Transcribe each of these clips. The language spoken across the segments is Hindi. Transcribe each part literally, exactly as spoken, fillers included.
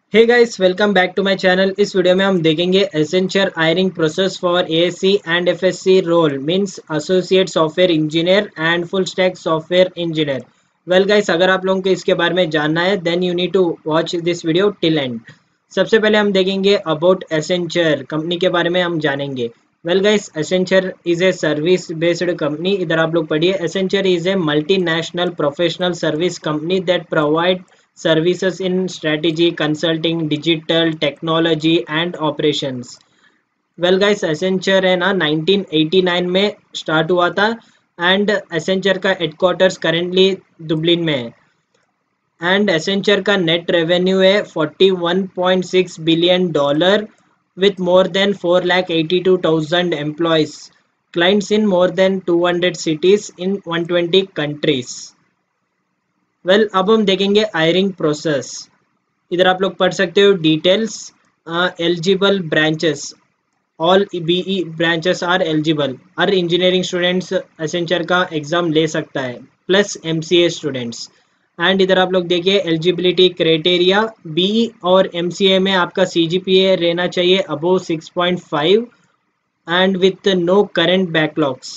Hey guys, welcome back to my channel. इस वीडियो में हम देखेंगे Accenture hiring process for ASC and FSC role means associate software engineer and full stack software engineer. Well guys, अगर आप लोगों को इसके बारे में जानना है then you need to watch this video till end. सबसे पहले हम देखेंगे अबाउट एसेंचर कंपनी के बारे में हम जानेंगे। Well guys, Accenture is a service based company. इधर आप लोग पढ़िए, Accenture is a multinational professional service company that provide services in strategy consulting digital technology and operations। Well guys, Accenture है ना नाइनटीन एटी नाइन में स्टार्ट हुआ था एंड एसेंचर का हेडक्वार्टर्स करेंटली दुबलिन में है एंड एसेंचर का नेट रेवेन्यू है forty one point six billion dollar with more than four lakh eighty two thousand employees, clients in more than two hundred cities in one twenty countries। Well well, अब हम देखेंगे हायरिंग प्रोसेस। इधर आप लोग पढ़ सकते हो details. Eligible branches, all BE branches are eligible. हर इंजीनियरिंग स्टूडेंट्स एसेंचर का एग्जाम ले सकता है प्लस एमसीए स्टूडेंट्स। एंड इधर आप लोग देखिए एलिजिबिलिटी क्राइटेरिया, बीई और एमसीए में आपका सीजीपीए रहना चाहिए above six point five and with no current backlogs.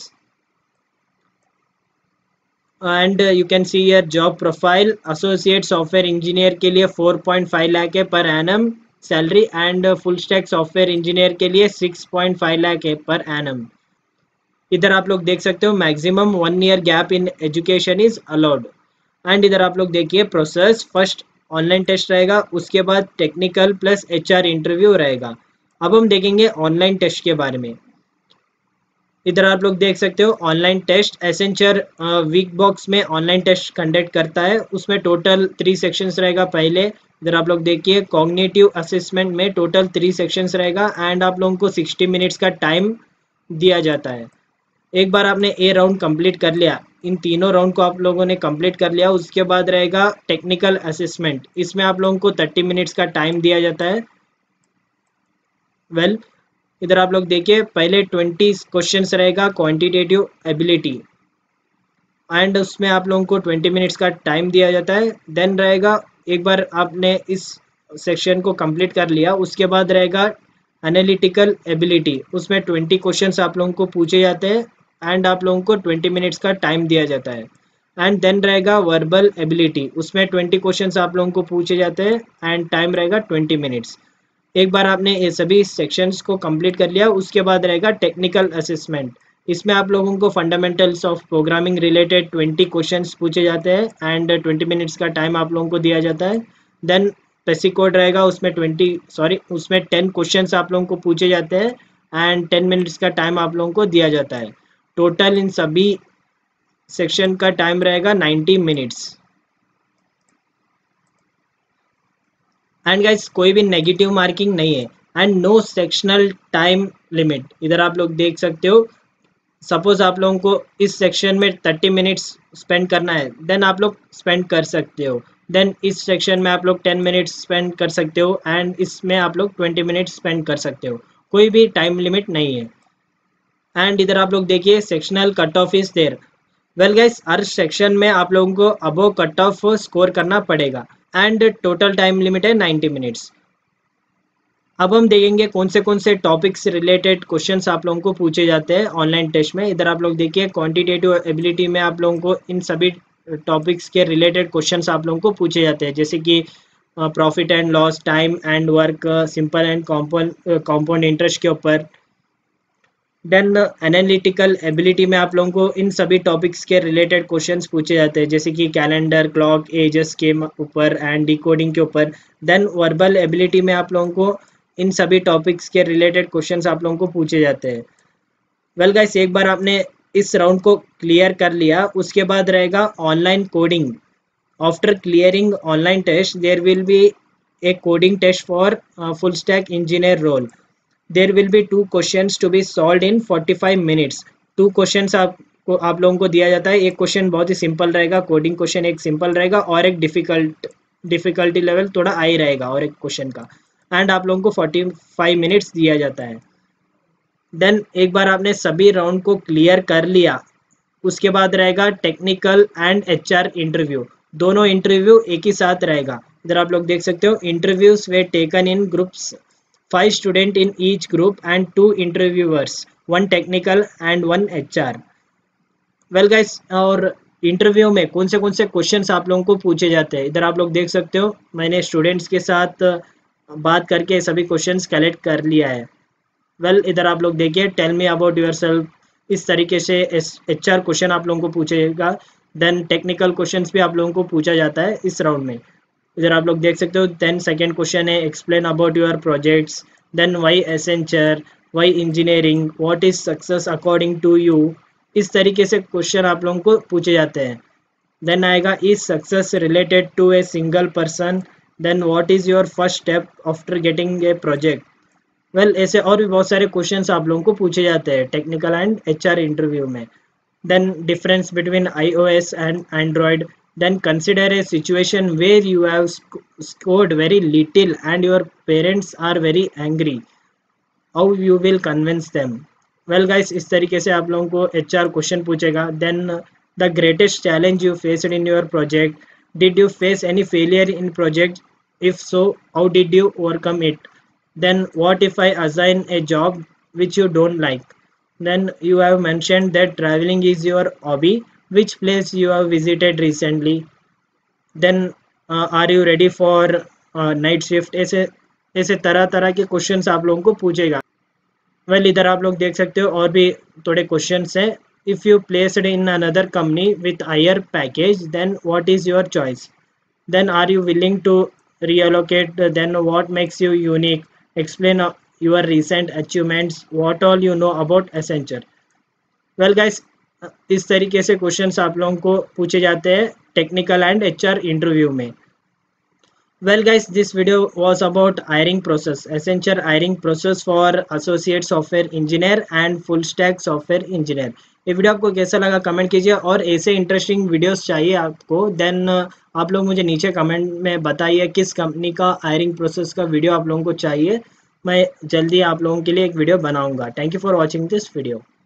And you can see your job profile. Associate software engineer के लिए फोर पॉइंट फाइव लाख है per annum salary and full stack software engineer के लिए सिक्स पॉइंट फाइव लाख है पर एनम। इधर आप लोग देख सकते हो maximum one year gap in education is allowed. And इधर आप लोग देखिए प्रोसेस, फर्स्ट ऑनलाइन टेस्ट रहेगा, उसके बाद टेक्निकल प्लस एचआर इंटरव्यू रहेगा। अब हम देखेंगे ऑनलाइन टेस्ट के बारे में। इधर आप लोग देख सकते हो ऑनलाइन टेस्ट। एसेंचर वीक बॉक्स में ऑनलाइन टेस्ट कंडक्ट करता है, उसमें टोटल थ्री सेक्शंस रहेगा। पहले इधर आप लोग देखिए कॉग्निटिव असेसमेंट में टोटल थ्री सेक्शंस रहेगा एंड आप लोगों को सिक्सटी मिनट्स का टाइम दिया जाता है। एक बार आपने ए राउंड कंप्लीट कर लिया, इन तीनों राउंड को आप लोगों ने कंप्लीट कर लिया, उसके बाद रहेगा टेक्निकल असेसमेंट। इसमें आप लोगों को थर्टी मिनट्स का टाइम दिया जाता है। वेल well, इधर आप लोग देखिए पहले ट्वेंटी क्वेश्चंस रहेगा क्वांटिटेटिव एबिलिटी एंड उसमें आप लोगों को ट्वेंटी मिनट्स का टाइम दिया जाता है। देन रहेगा, एक बार आपने इस सेक्शन को कंप्लीट कर लिया, उसके बाद रहेगा एनालिटिकल एबिलिटी। उसमें ट्वेंटी क्वेश्चंस आप लोगों को पूछे जाते हैं एंड आप लोगों को ट्वेंटी मिनट्स का टाइम दिया जाता है। एंड देन रहेगा वर्बल एबिलिटी, उसमें ट्वेंटी क्वेश्चंस आप लोगों को पूछे जाते हैं एंड टाइम रहेगा ट्वेंटी मिनट्स। एक बार आपने ये सभी सेक्शंस को कंप्लीट कर लिया, उसके बाद रहेगा टेक्निकल असेसमेंट। इसमें आप लोगों को fundamentals of programming related twenty questions पूछे जाते हैं एंड ट्वेंटी मिनट्स का टाइम आप लोगों को दिया जाता है। देन बेसिक कोड रहेगा, उसमें ट्वेंटी सॉरी उसमें टेन क्वेश्चंस आप लोगों को पूछे जाते हैं एंड टेन मिनट्स का टाइम आप लोगों को दिया जाता है। टोटल इन सभी सेक्शन का टाइम रहेगा नाइन्टी मिनट्स। एंड गाइस, कोई भी नेगेटिव मार्किंग नहीं है and no sectional time limit. इधर आप लोग देख सकते हो, सपोज आप लोगों को इस सेक्शन में थर्टी मिनट्स स्पेंड करना है, देन आप लोग स्पेंड कर सकते हो। देन इस सेक्शन में आप लोग टेन मिनट्स स्पेंड कर सकते हो एंड इसमें आप लोग ट्वेंटी मिनट्स स्पेंड कर सकते हो। कोई भी टाइम लिमिट नहीं है। एंड इधर आप लोग देखिए sectional cut off is there. Well guys, हर सेक्शन में आप लोगों को अबव कट ऑफ स्कोर करना पड़ेगा एंड टोटल टाइम लिमिट है नाइन्टी मिनट्स। अब हम देखेंगे कौन से कौन से टॉपिक्स रिलेटेड क्वेश्चंस आप लोगों को पूछे जाते हैं ऑनलाइन टेस्ट में। इधर आप लोग देखिए क्वांटिटेटिव एबिलिटी में आप लोगों को इन सभी टॉपिक्स के रिलेटेड क्वेश्चंस आप लोगों को पूछे जाते हैं, जैसे कि profit and loss, time and work, simple and compound compound interest के ऊपर। देन एनालिटिकल एबिलिटी में आप लोगों को इन सभी टॉपिक्स के रिलेटेड क्वेश्चंस पूछे जाते हैं, जैसे कि कैलेंडर, क्लॉक, एजेस के ऊपर एंड डिकोडिंग के ऊपर। देन वर्बल एबिलिटी में आप लोगों को इन सभी टॉपिक्स के रिलेटेड क्वेश्चंस आप लोगों को पूछे जाते हैं। वेल गाइस, एक बार आपने इस राउंड को क्लियर कर लिया, उसके बाद रहेगा online coding. After clearing online test there will be a coding test for full stack engineer role. There will be two questions to be solved in forty five minutes. Two questions आपको आप लोगों को दिया जाता है। एक क्वेश्चन बहुत ही सिंपल रहेगा, कोडिंग क्वेश्चन एक सिंपल रहेगा और एक डिफिकल्ट डिफिकल्टी लेवल थोड़ा हाई रहेगा और एक क्वेश्चन का, एंड आप लोगों को फोर्टी फाइव मिनट्स दिया जाता है। देन एक बार आपने सभी राउंड को क्लियर कर लिया, उसके बाद रहेगा टेक्निकल एंड एचआर इंटरव्यू। दोनों इंटरव्यू एक ही साथ रहेगा। इधर आप लोग देख सकते हो interviews we taken in groups, five student in each group and two interviewers, one technical and one HR. Well guys, और इंटरव्यू में कौन से कौन से क्वेश्चंस आप लोगों को पूछे जाते हैं इधर आप लोग देख सकते हो। मैंने स्टूडेंट्स के साथ बात करके सभी क्वेश्चंस कलेक्ट कर लिया है। वेल well, इधर आप लोग देखिए, tell me about yourself, इस तरीके से एच आर क्वेश्चन आप लोगों को पूछेगा। देन टेक्निकल क्वेश्चंस भी आप लोगों को पूछा जाता है इस राउंड में। इधर आप लोग देख सकते हो। देन सेकंड क्वेश्चन है explain about your projects, then why Accenture, why engineering, what is success according to you. इस तरीके से क्वेश्चन आप लोगों को पूछे जाते हैं। देन आएगा is success related to a single person, then what is your first step after getting a project. Well ऐसे और भी बहुत सारे क्वेश्चंस आप लोगों को पूछे जाते हैं टेक्निकल एंड एचआर इंटरव्यू में। Then difference between iOS and Android, then consider a situation where you have sc- scored very little and your parents are very angry, how you will convince them। well guys, इस तरीके से आप लोगों को एचआर क्वेश्चन पूछेगा। then the greatest challenge you faced in your project, did you face any failure in project, if so how did you overcome it। then what if I assign a job which you don't like। then you have mentioned that traveling is your hobby, which place you have visited recently। then uh, are you ready for uh, night shift। ऐसे ऐसे तरह तरह के क्वेश्चंस आप लोगों को पूछेगा। वेल well, इधर आप लोग देख सकते हो और भी थोड़े क्वेश्चंस हैं। If you placed in another company with higher package, then what is your choice. then are you willing to reallocate, then what makes you unique, explain uh, your recent achievements, what all you know about Accenture। Well guys, इस तरीके से क्वेश्चंस आप लोगों को पूछे जाते हैं टेक्निकल एंड एचआर इंटरव्यू में। Well guys, this video was about hiring process, Accenture hiring process for associate software engineer and full stack software engineer. ये वीडियो आपको कैसा लगा कमेंट कीजिए, और ऐसे इंटरेस्टिंग वीडियोस चाहिए आपको, देन आप लोग मुझे नीचे कमेंट में बताइए किस कंपनी का हायरिंग प्रोसेस का वीडियो आप लोगों को चाहिए। मैं जल्दी आप लोगों के लिए एक वीडियो बनाऊंगा। Thank you for watching this video.